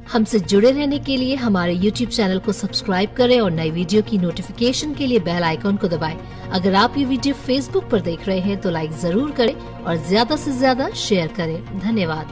हमसे जुड़े रहने के लिए हमारे YouTube चैनल को सब्सक्राइब करें और नई वीडियो की नोटिफिकेशन के लिए बेल आइकॉन को दबाएं। अगर आप ये वीडियो Facebook पर देख रहे हैं तो लाइक जरूर करें और ज्यादा से ज्यादा शेयर करें। धन्यवाद।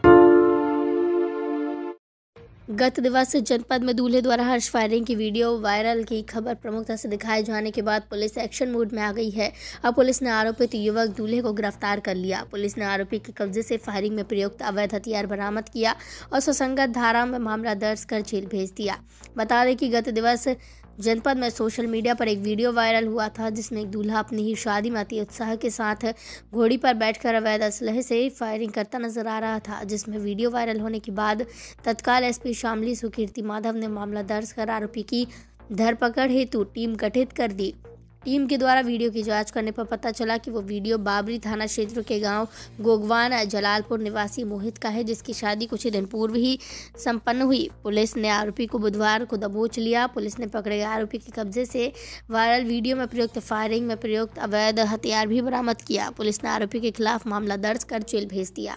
गत दिवस जनपद में दूल्हे द्वारा हर्ष फायरिंग की वीडियो वायरल की खबर प्रमुखता से दिखाए जाने के बाद पुलिस एक्शन मोड में आ गई है। अब पुलिस ने आरोपित युवक दूल्हे को गिरफ्तार कर लिया। पुलिस ने आरोपी के कब्जे से फायरिंग में प्रयुक्त अवैध हथियार बरामद किया और सुसंगत धारा में मामला दर्ज कर जेल भेज दिया। बता दें कि गत दिवस जनपद में सोशल मीडिया पर एक वीडियो वायरल हुआ था जिसमें एक दूल्हा अपनी ही शादी में अति उत्साह के साथ घोड़ी पर बैठकर अवैध असलहे से फायरिंग करता नजर आ रहा था, जिसमें वीडियो वायरल होने के बाद तत्काल एसपी शामली सुकीर्ति माधव ने मामला दर्ज कर आरोपी की धरपकड़ हेतु टीम गठित कर दी। टीम के द्वारा वीडियो की जांच करने पर पता चला कि वो वीडियो बाबरी थाना क्षेत्र के गांव गोगवान जलालपुर निवासी मोहित का है, जिसकी शादी कुछ ही दिन पूर्व ही संपन्न हुई। पुलिस ने आरोपी को बुधवार को दबोच लिया। पुलिस ने पकड़े गए आरोपी के कब्जे से वायरल वीडियो में प्रयुक्त फायरिंग में प्रयुक्त अवैध हथियार भी बरामद किया। पुलिस ने आरोपी के खिलाफ मामला दर्ज कर जेल भेज दिया।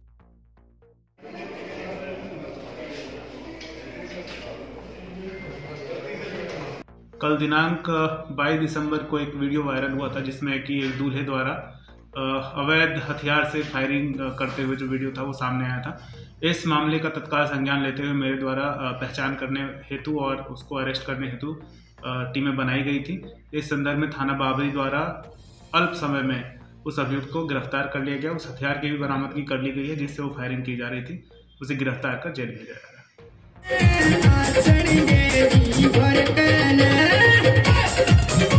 कल दिनांक 22 दिसंबर को एक वीडियो वायरल हुआ था जिसमें कि एक दूल्हे द्वारा अवैध हथियार से फायरिंग करते हुए जो वीडियो था वो सामने आया था। इस मामले का तत्काल संज्ञान लेते हुए मेरे द्वारा पहचान करने हेतु और उसको अरेस्ट करने हेतु टीमें बनाई गई थी। इस संदर्भ में थाना बाबरी द्वारा अल्प समय में उस अभियुक्त को गिरफ्तार कर लिया गया। उस हथियार की भी बरामदगी कर ली गई है जिससे वो फायरिंग की जा रही थी। उसे गिरफ्तार कर जेल भेजा जा रहा है।